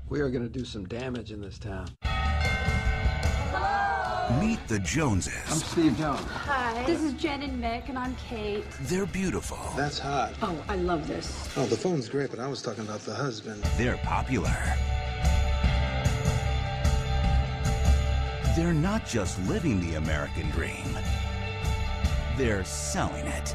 We are going to do some damage in this town. Meet the Joneses. I'm Steve Jones. Hi. This is Jen and Mick, and I'm Kate. They're beautiful. That's hot. Oh, I love this. Oh, the phone's great, but I was talking about the husband. They're popular. They're not just living the American dream. They're selling it.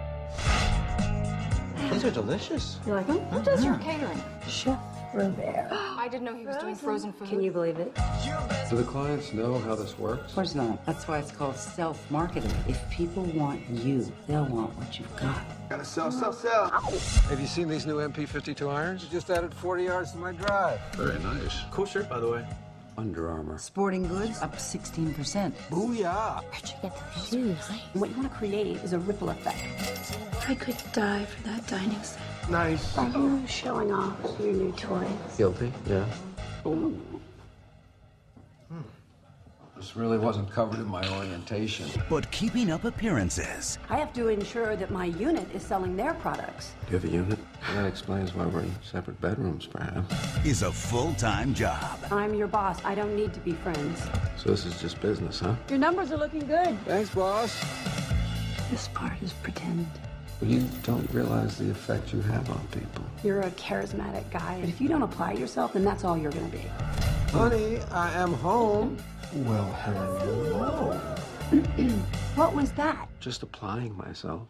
These are delicious. You like them? Who does your catering? Chef Robert. I didn't know he was doing frozen food. Can you believe it? Do the clients know how this works? Of course not. That's why it's called self-marketing. If people want you, they'll want what you've got. Gotta sell, sell, sell. Have you seen these new MP52 irons? Just added 40 yards to my drive. Very nice. Cool shirt, by the way. Under Armour. Sporting goods up 16%. Booyah! Where'd you get those shoes? What you want to create is a ripple effect. I could die for that dining set. Nice. Are you showing off your new toys? Guilty, yeah. Ooh. This really wasn't covered in my orientation. But keeping up appearances I have to ensure that my unit is selling their products. Do you have a unit? Well, that explains why we're in separate bedrooms, perhaps. is a full-time job. I'm your boss. I don't need to be friends. So this is just business, huh? Your numbers are looking good. Thanks, boss. This part is pretend. You don't realize the effect you have on people. You're a charismatic guy, but if you don't apply yourself, then that's all you're going to be. Honey, I am home. Well, hello. What was that? Just applying myself.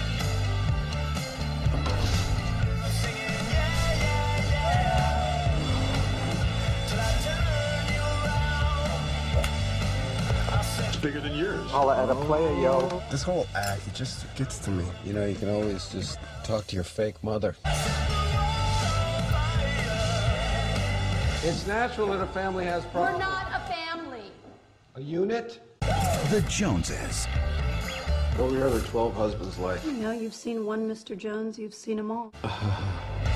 It's bigger than yours. Holla at a player, yo. This whole act, it just gets to me. You know, you can always just talk to your fake mother. It's natural that a family has problems. We're not a family. A unit? The Joneses. What were your other 12 husbands like? You know, you've seen one Mr. Jones, you've seen them all.